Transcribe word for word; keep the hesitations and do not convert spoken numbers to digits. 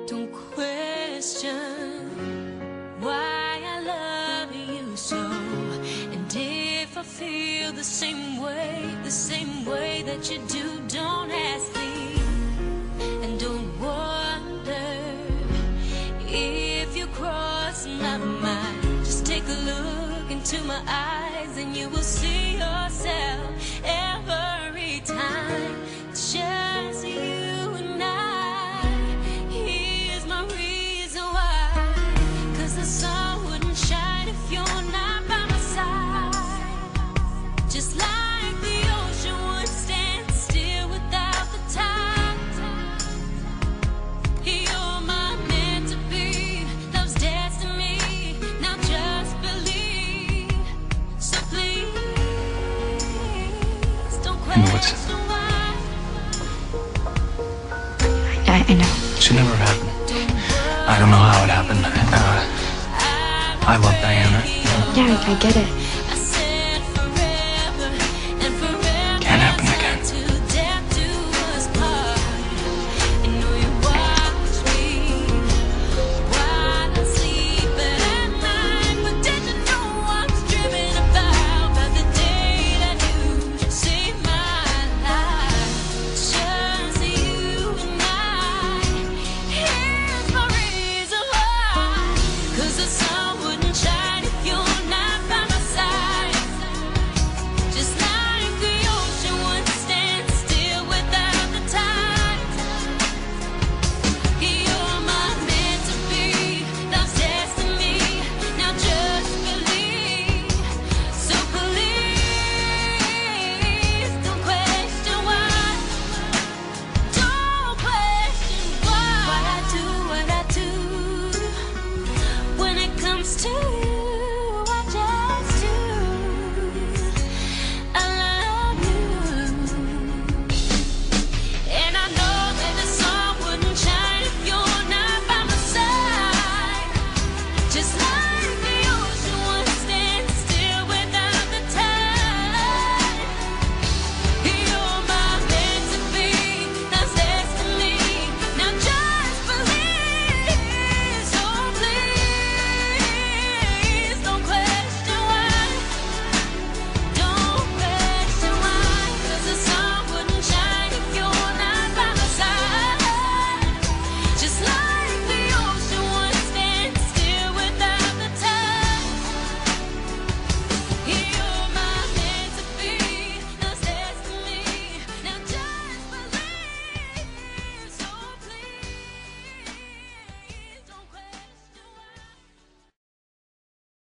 Don't question why I love you so. And if I feel the same way, the same way that you do, don't ask me. And don't wonder if you cross my mind. Just take a look into my eyes and you will see yourself every time. It's just you and I. Here's my reason why. Cause the sun wouldn't shine if you're not by my side. Just like the ocean would stand still without the tide. You're my meant to be, love's destiny. Now just believe. So please don't question why. I, I know. It should never happen. I don't know how it happened. Uh, I love Diana. Yeah, I, I get it.